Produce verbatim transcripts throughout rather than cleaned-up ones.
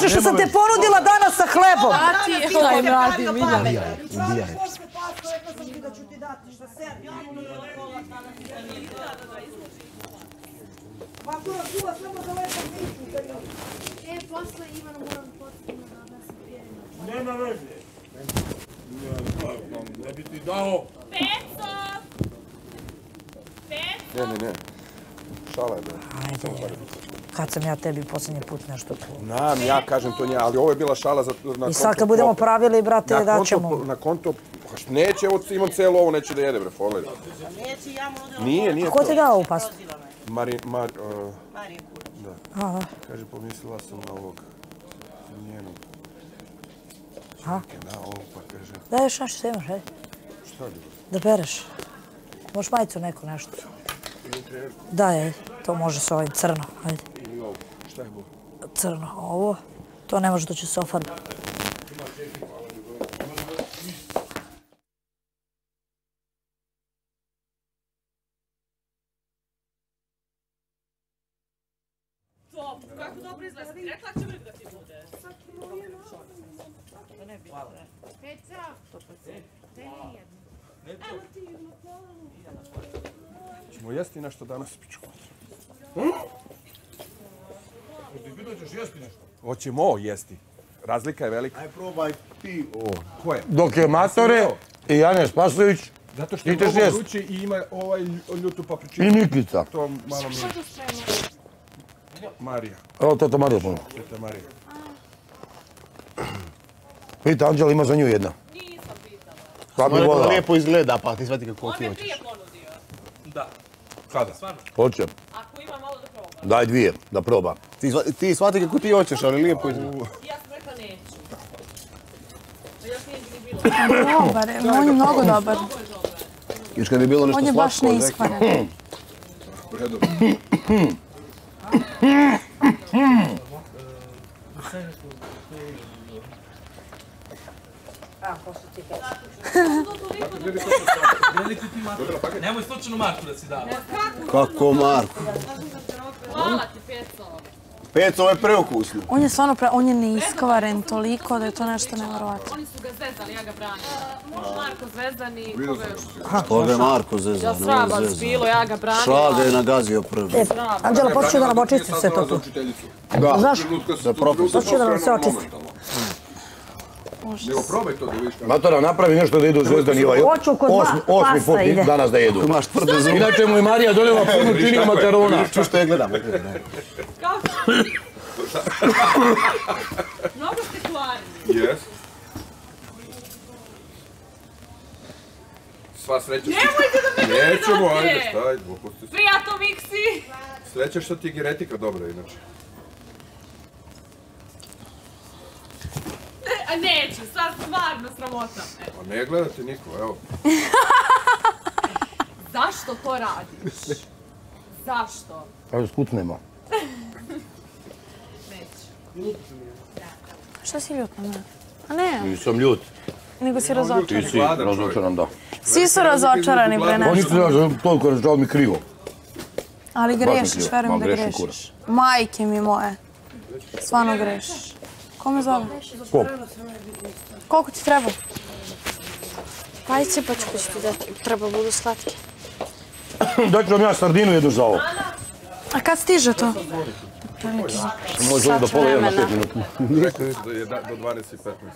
Znači što sam te ponudila danas sa hlebom. Šta im radi, Milja? Ubijaj. E, posle Ivana moram potpuno da se prijerim. Nema veze. Ne bi ti dao. Peco! Peco! Ne, ne, ne. Šala je bila. Ajde, kad sam ja tebi posljednji put nešto tu. Znam, ja kažem to nje, ali ovo je bila šala za... I sad kad budemo pravili, brate, daćemo. Na konto... Neće, evo imam celo ovo, neće da jede, bre, pogledaj. Neće, ja mu nudila... Nije, nije to. A ko ti dao ovu pastu? Mari... Mar... Marija Kurić. Da. Aha. Kaže, pomislila sam na ovog... Njenog... Aha. Da, ovo pa kaže... Daj još nešto, što imaš, ajde. Šta je? Da bereš. Možeš majicu neko nešto. Daj, ajde. To može s ovim crno, ajde. Ili ovo. Šta je bo? Crno, ovo. To ne može da će se ofarbiti. Kako dobro izgleda? Rekla će uvijek da ti bude. Peca! Daj mi jednu. Evo ti jednu polu. Ćemo jesti nešto danas, pičko. Ti dođeš jesti nešto? Hoćemo jesti. Razlika je velika. Aj probaj ti ovo. Ko je? Dok je Matore i Janez Spasović Zato što je mnogo vruće i ima ovaj ljutu papričinu. i Nikica. To malo mi... Marija. Evo, teta Marija puno. Teta Marija. Pita, Anđela ima za nju jedna. Nisam pitala. Šta bi volila? Lijepo izgleda, pa ti shvati kako On ti me hoćeš. prije ponudio. Da. Kada? Hoće. Ako ima malo da probam. Daj dvije, da proba. Ti shvati kako ti hoćeš, ali lijepo izgleda. Ja sam rekla neću. A još nije ni bilo. Dobar je, on je mnogo dobar. Još kad bi bilo nešto On je baš slatko, neiskvaren. Nemoj slučajno Marku da si dao. Kako Marko? Hvala ti, Peco. Peco, ovo je preukusno. On je stvarno, pre, on je neiskvaren toliko da je to nešto nevjerovatno. Oni su ga zezali, ja ga branim. Marko zvezan i koga još? Koga je Marko zezan? Ja srabac bilo, ja ga branim. Šalde je nagazio prvi. E, Anđela, počeo da nam očisti sve to tu. Da. Znaš? Da profesor. Počeo da nam sve očisti. Nego probaj to da vidiš kako. Matora, napravi nešto da idu Zvezdani Iva. Hoću kod dva, Osmi pasta put ide. danas da jedu. Imaš tvrde zube. Inače mu i Marija doljeva puno čini makarona. Ču što je gledam. Kao što? Mnogo ste klarni. Jes. Sva sreća što... Nemojte da me Nećemo, gledate. ajde, staj, gluposti. Prijato, Miksi. Sreća što ti je genetika dobra, inače. A neću, sad stvarno sramota. Evo. Pa ne gledate niko, evo. Zašto to radiš? Zašto? Evo, skutnemo. Neću. Šta si ljut na mene? A ne, Nisam ljut. nego si Ti razočaran. si razočaran, da. Svi su razočarani pre On nešto. nisam znaš, toliko je žao mi krivo. Ali mi grešiš, krivo, verujem mal da grešim, grešiš. Majke mi moje. Stvarno grešiš. Ko me zove? Ko? Koliko ti treba? Ajde cipačku ću ti dati. Treba budu slatke. Dajte vam ja sardinu jednu za ovo. A kad stiže to? Može ovo do pola jedan na pet minuta. Rekli da je do dvanaest i petnaest.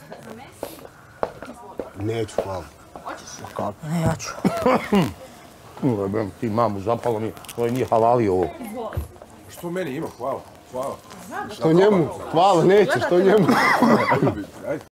Neću, hvala. Ne, ja ću. Ule, brem, ti mamu zapalo mi. To je nije halali ovo. Što meni ima, hvala, hvala. Što njemu? Hvala, neću, što njemu? Ajde.